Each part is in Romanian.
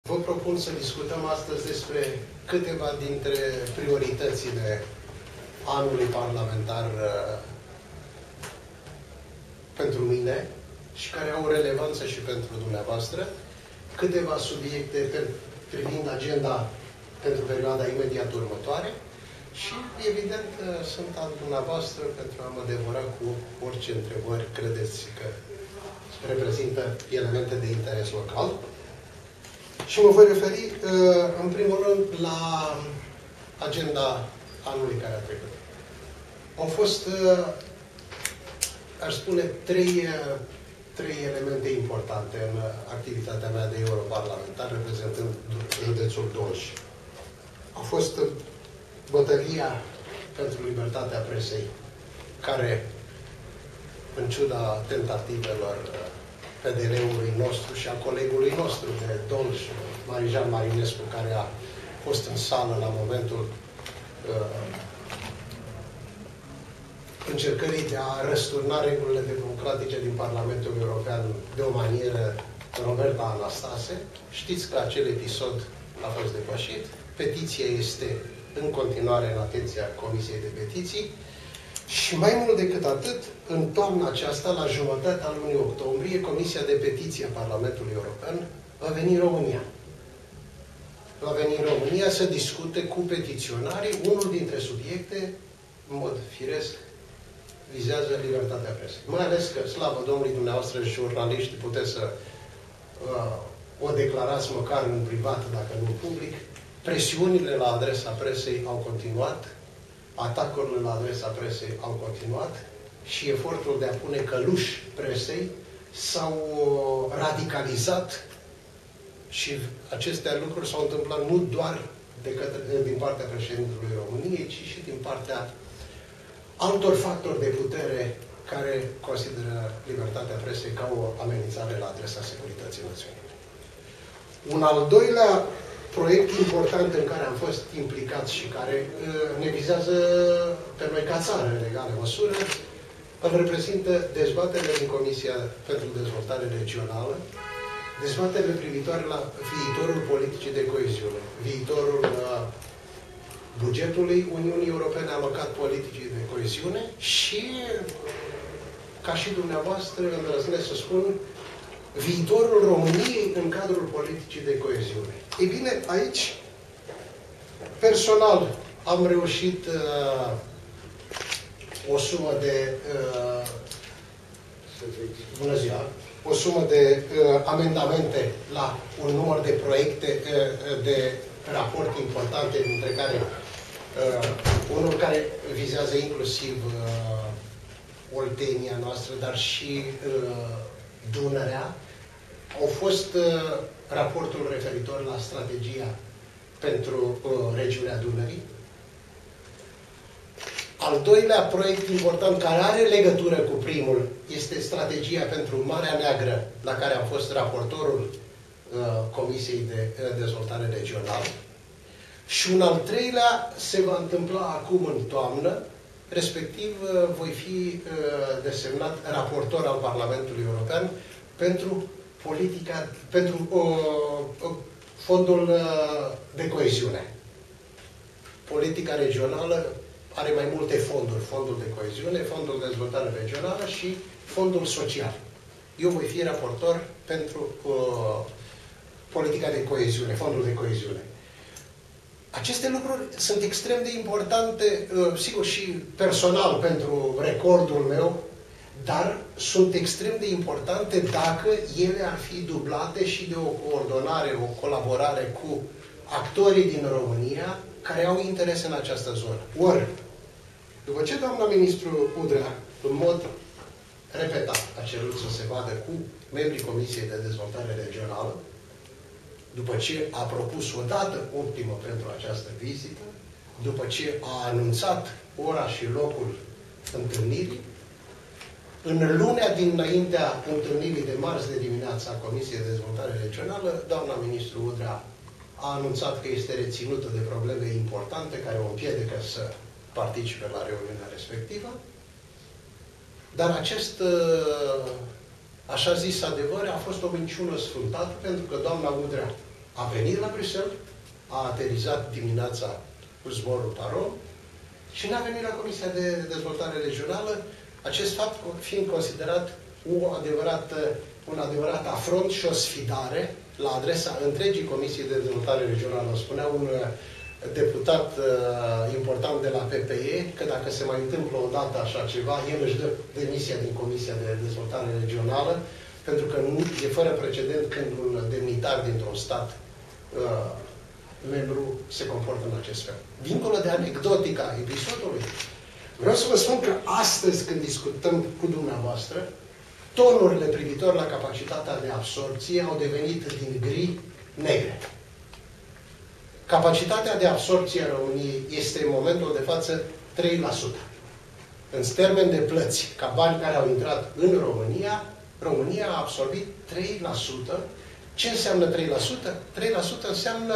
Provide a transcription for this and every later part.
Vă propun să discutăm astăzi despre câteva dintre prioritățile anului parlamentar pentru mine și care au relevanță și pentru dumneavoastră, câteva subiecte privind agenda pentru perioada imediat următoare și, evident, sunt al dumneavoastră pentru a mă devora cu orice întrebări credeți că reprezintă elemente de interes local. Și mă voi referi, în primul rând, la agenda anului care a trecut. Au fost, aș spune, trei elemente importante în activitatea mea de europarlamentar, reprezentând județul Dolj. A fost bătălia pentru libertatea presei, care, în ciuda tentativelor PDL-ului nostru și a colegului nostru de Dolj, Marijan Marinescu, care a fost în sală la momentul încercării de a răsturna regulile democratice din Parlamentul European de o manieră Roberta Anastase. Știți că acel episod a fost depășit. Petiția este în continuare în atenția Comisiei de Petiții. Și mai mult decât atât, în toamna aceasta, la jumătatea lunii octombrie, Comisia de Petiții a Parlamentului European va veni în România. Va veni în România să discute cu petiționarii. Unul dintre subiecte, în mod firesc, vizează libertatea presei. Mai ales că, slavă Domnului, dumneavoastră, jurnaliști, puteți să o declarați măcar în privat, dacă nu în public. Presiunile la adresa presei au continuat. Atacurile la adresa presei au continuat și efortul de a pune căluși presei s-au radicalizat și aceste lucruri s-au întâmplat nu doar din partea președintelui României, ci și din partea altor factori de putere care consideră libertatea presei ca o amenințare la adresa securității naționale. Un al doilea proiect important în care am fost implicați și care ne vizează pe noi ca țară în egală măsură, îl reprezintă dezbaterile din Comisia pentru Dezvoltare Regională, dezbaterile privitoare la viitorul politicii de coeziune, viitorul bugetului Uniunii Europene alocat politicii de coeziune și, ca și dumneavoastră, îndrăznesc să spun, viitorul României în cadrul politicii de coeziune. Ei bine, aici, personal, am reușit o sumă de bună ziua, o sumă de amendamente la un număr de proiecte de raport importante, dintre care unul care vizează inclusiv Oltenia noastră, dar și Dunărea. Au fost raportul referitor la strategia pentru regiunea Dunării. Al doilea proiect important care are legătură cu primul este strategia pentru Marea Neagră, la care am fost raportorul Comisiei de Dezvoltare Regională. Și un al treilea se va întâmpla acum în toamnă, respectiv voi fi desemnat raportor al Parlamentului European pentru fondul de coeziune. Politica regională are mai multe fonduri. Fondul de coeziune, fondul de dezvoltare regională și fondul social. Eu voi fi raportor pentru politica de coeziune, fondul de coeziune. Aceste lucruri sunt extrem de importante, sigur, și personal pentru recordul meu, dar sunt extrem de importante dacă ele ar fi dublate și de o coordonare, o colaborare cu actorii din România care au interes în această zonă. Ori, după ce doamna ministru Udrea, în mod repetat, a cerut să se vadă cu membrii Comisiei de Dezvoltare Regională, după ce a propus o dată optimă pentru această vizită, după ce a anunțat ora și locul întâlnirii, în lunea dinaintea întâlnirii de marți de dimineață a Comisiei de Dezvoltare Regională, doamna ministru Udrea a anunțat că este reținută de probleme importante care o împiedică să participe la reuniunea respectivă, dar acest așa zis adevăr a fost o minciună sfântată, pentru că doamna Udrea A venit la Bruxelles, a aterizat dimineața cu zborul Paron și n-a venit la Comisia de Dezvoltare Regională, acest fapt fiind considerat un adevărat afront și o sfidare la adresa întregii Comisii de Dezvoltare Regională. Spunea un deputat important de la PPE că dacă se mai întâmplă odată așa ceva, el își dă demisia din Comisia de Dezvoltare Regională, pentru că nu e fără precedent când un demnitar dintr-un stat membru se comportă în acest fel. Dincolo de anecdotica episodului, vreau să vă spun că astăzi, când discutăm cu dumneavoastră, tonurile privitor la capacitatea de absorpție au devenit din gri negre. Capacitatea de absorpție a României este în momentul de față 3%. În termen de plăți, ca bani care au intrat în România, România a absorbit 3%. Ce înseamnă 3%? 3% înseamnă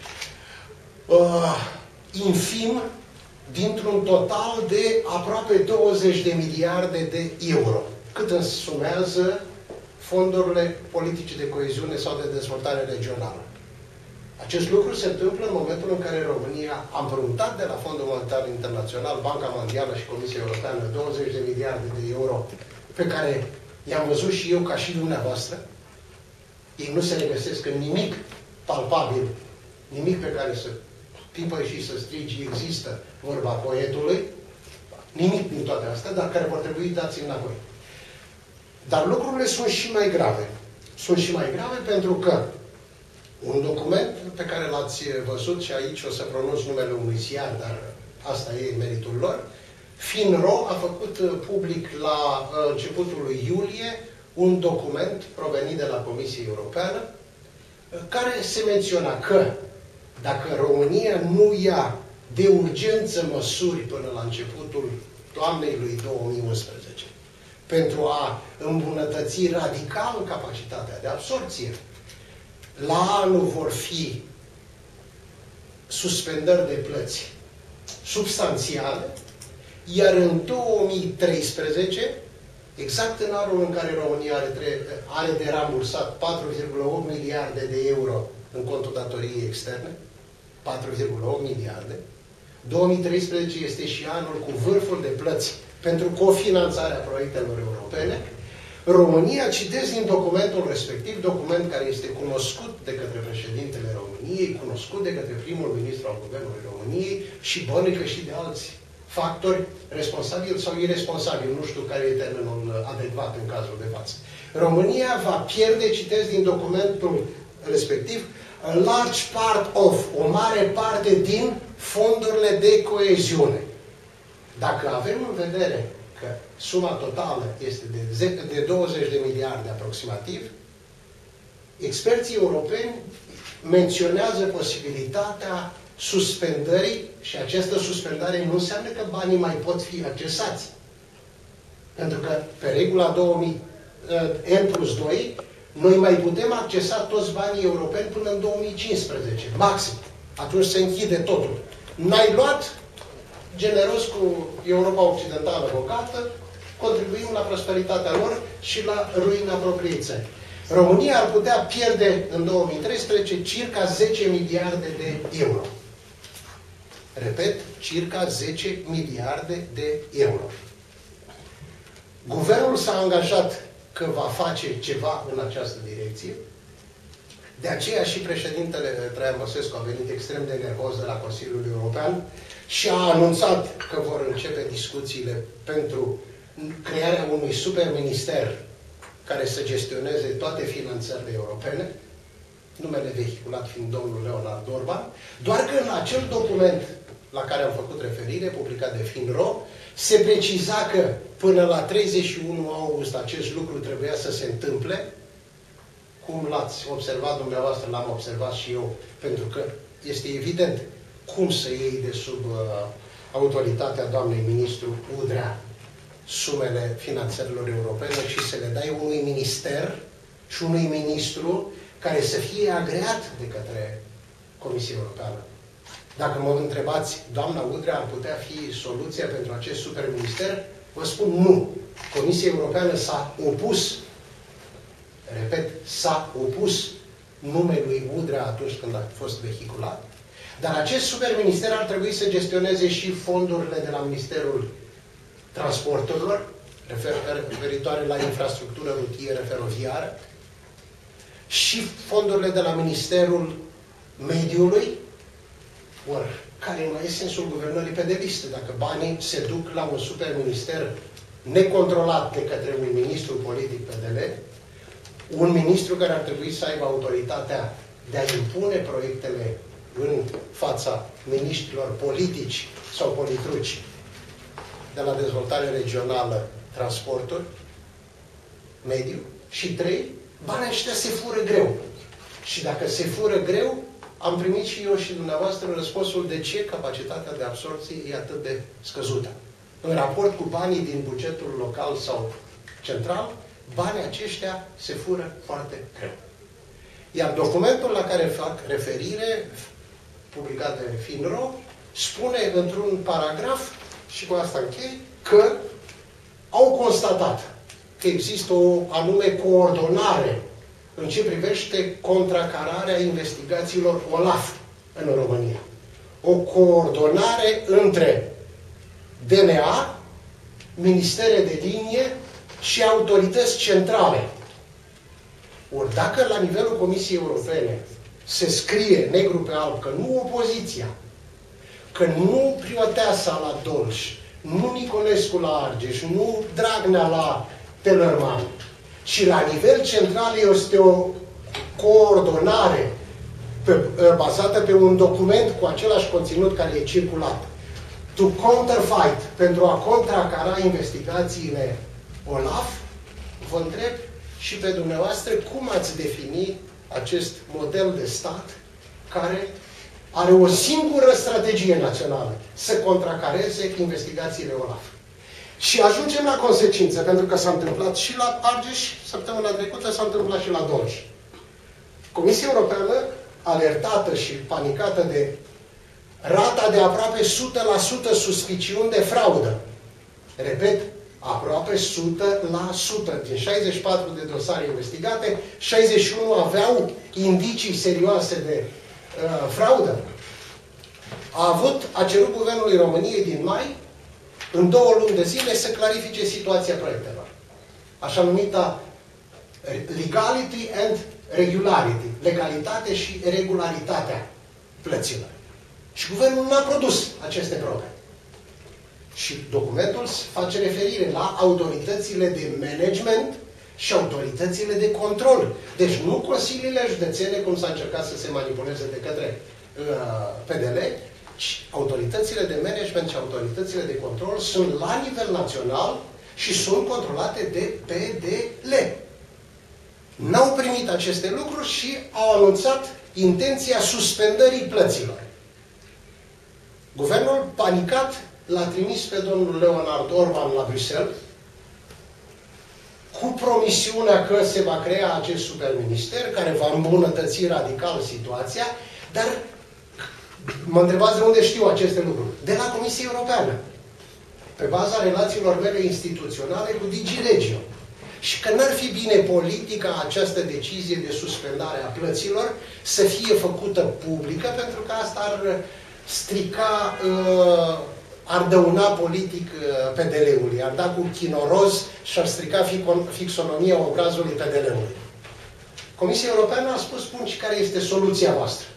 infim dintr-un total de aproape 20 de miliarde de euro. Cât însumează fondurile politice de coeziune sau de dezvoltare regională. Acest lucru se întâmplă în momentul în care România a împrumutat de la Fondul Monetar Internațional, Banca Mondială și Comisia Europeană 20 de miliarde de euro pe care i-am văzut și eu ca și dumneavoastră. Ei nu se regăsesc în nimic palpabil, nimic pe care să pipăi și să strigi există, vorba poetului, nimic din toate astea, dar care vor trebui dați înapoi. Dar lucrurile sunt și mai grave. Sunt și mai grave pentru că un document pe care l-ați văzut și aici o să pronunț numele unui ziar, dar asta e meritul lor, FINRO a făcut public la începutul lui iulie un document provenit de la Comisia Europeană care se menționa că dacă România nu ia de urgență măsuri până la începutul toamnei lui 2011 pentru a îmbunătăți radical capacitatea de absorpție, la anul vor fi suspendări de plăți substanțiale, iar în 2013, exact în anul în care România are de rambursat 4,8 miliarde de euro în contul datoriei externe, 4,8 miliarde, 2013 este și anul cu vârful de plăți pentru cofinanțarea proiectelor europene. România, citesc din documentul respectiv, document care este cunoscut de către președintele României, cunoscut de către primul ministru al Guvernului României și bănuică și de alți factori responsabili sau irresponsabili, nu știu care e termenul adecvat în cazul de față. România va pierde, citesc din documentul respectiv, a large part of, o mare parte din fondurile de coeziune. Dacă avem în vedere că suma totală este de 20 de miliarde aproximativ, experții europeni menționează posibilitatea suspendării și această suspendare nu înseamnă că banii mai pot fi accesați. Pentru că pe regula N+2 noi mai putem accesa toți banii europeni până în 2015, maxim. Atunci se închide totul. N-ai luat, generos cu Europa Occidentală bogată, contribuim la prosperitatea lor și la ruina propriei țări. România ar putea pierde în 2013 circa 10 miliarde de euro. Repet, circa 10 miliarde de euro. Guvernul s-a angajat că va face ceva în această direcție. De aceea și președintele Traian Băsescu a venit extrem de nervos de la Consiliul European și a anunțat că vor începe discuțiile pentru crearea unui superminister care să gestioneze toate finanțările europene, numele vehiculat fiind domnul Leonard Orban, doar că în acel document la care am făcut referire, publicat de FINRO, se preciza că până la 31 august acest lucru trebuia să se întâmple. Cum l-ați observat dumneavoastră, l-am observat și eu, pentru că este evident cum să iei de sub autoritatea doamnei ministru Udrea sumele finanțărilor europene și să le dai unui minister și unui ministru care să fie agreat de către Comisia Europeană. Dacă mă întrebați, doamna Udrea ar putea fi soluția pentru acest superminister? Vă spun nu. Comisia Europeană s-a opus, repet, s-a opus numelui Udrea atunci când a fost vehiculat. Dar acest superminister ar trebui să gestioneze și fondurile de la Ministerul Transporturilor, referitoare la infrastructură rutieră feroviară, și fondurile de la Ministerul Mediului. Ori, care mai e sensul guvernării pe de listă? Dacă banii se duc la un superminister necontrolat de către un ministru politic PDL, un ministru care ar trebui să aibă autoritatea de a impune proiectele în fața miniștrilor politici sau politruci de la dezvoltare regională, transporturi, mediu. Și 3, banii ăștia se fură greu. Și dacă se fură greu, am primit și eu și dumneavoastră răspunsul de ce capacitatea de absorpție e atât de scăzută. În raport cu banii din bugetul local sau central, banii aceștia se fură foarte greu. Iar documentul la care fac referire, publicat de FINRO, spune într-un paragraf, și cu asta închei, că au constatat că există o anume coordonare în ce privește contracararea investigațiilor OLAF în România. O coordonare între DNA, ministere de linie și autorități centrale. Ori dacă la nivelul Comisiei Europene se scrie negru pe alb că nu opoziția, că nu Prioteasa la Dolj, nu Nicolescu la Argeș, nu Dragnea la Tellerman, și la nivel central este o coordonare bazată pe un document cu același conținut care e circulat. To counterfight, pentru a contracara investigațiile OLAF, vă întreb și pe dumneavoastră cum ați defini acest model de stat care are o singură strategie națională, să contracareze investigațiile OLAF. Și ajungem la consecințe, pentru că s-a întâmplat și la Argeș, săptămâna trecută s-a întâmplat și la Dolj. Comisia Europeană, alertată și panicată de rata de aproape 100% suspiciuni de fraudă. Repet, aproape 100%. Din 64 de dosare investigate, 61 aveau indicii serioase de fraudă. A cerut Guvernului României din mai, în 2 luni de zile, să clarifice situația proiectelor. Așa numita legality and regularity. Legalitate și regularitatea plăților. Și Guvernul nu a produs aceste probe. Și documentul face referire la autoritățile de management și autoritățile de control. Deci nu consiliile județene, cum s-a încercat să se manipuleze de către PDL, ci autoritățile de management și autoritățile de control sunt la nivel național și sunt controlate de PDL. N-au primit aceste lucruri și au anunțat intenția suspendării plăților. Guvernul, panicat, l-a trimis pe domnul Leonard Orban la Bruxelles cu promisiunea că se va crea acest superminister care va îmbunătăți radical situația, dar mă întrebați de unde știu aceste lucruri. De la Comisia Europeană. Pe baza relațiilor mele instituționale cu DigiRegio. Și că n-ar fi bine politica, această decizie de suspendare a plăților, să fie făcută publică, pentru că asta ar strica, ar dăuna politic PDL-ului, ar da cu chinoroz și ar strica fixonomia obrazului PDL-ului. Comisia Europeană a spus, spun, și care este soluția voastră.